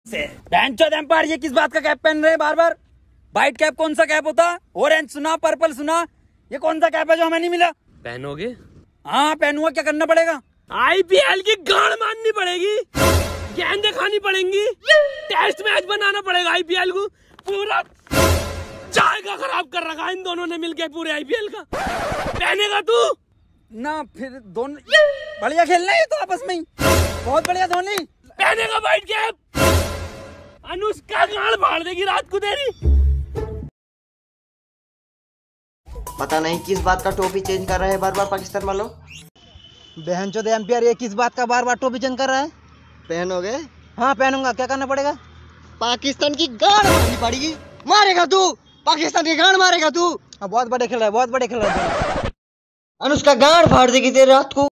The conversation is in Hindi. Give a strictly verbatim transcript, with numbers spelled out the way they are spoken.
बेंचो एम्पायर ये किस बात का कैप पहन रहे हैं बार बार? व्हाइट कैप कौन सा कैप होता? ऑरेंज सुना, पर्पल सुना, ये कौन सा कैप है जो हमें नहीं मिला? पहनोगे? हाँ पहनूंगा, क्या करना पड़ेगा? आईपीएल की गाड़ मारनी पड़ेगी, गेंदें खानी पड़ेंगी, टेस्ट मैच बनाना पड़ेगा आईपीएल को। पूरा चाय का खराब कर रखा इन दोनों ने मिलके पूरे आईपीएल का। पहनेगा तू? ना फिर दोनों बढ़िया खेलना है तो आपस में ही, बहुत बढ़िया धोनी। पहनेगा व्हाइट कैप? अनुष्का गाड़ फाड़ देगी रात को तेरी। पता नहीं किस बात का टोपी चेंज कर रहे हैं बार बार पाकिस्तान वालों। बेहनचोद एम्पायर ये किस बात का बार बार टोपी चेंज कर रहा है? पहनोगे? हाँ पहनूंगा, क्या करना पड़ेगा? पाकिस्तान की गाड़ मारनी पड़ेगी। मारेगा तू? पाकिस्तान की गाड़ मारेगा तू? बहुत बड़े खेल रहा है, बहुत बड़े खेल रहा है। अनुष्का गाड़ फाड़ देगी तेरी रात को।